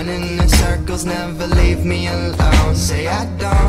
Running in circles, never leave me alone. Say I don't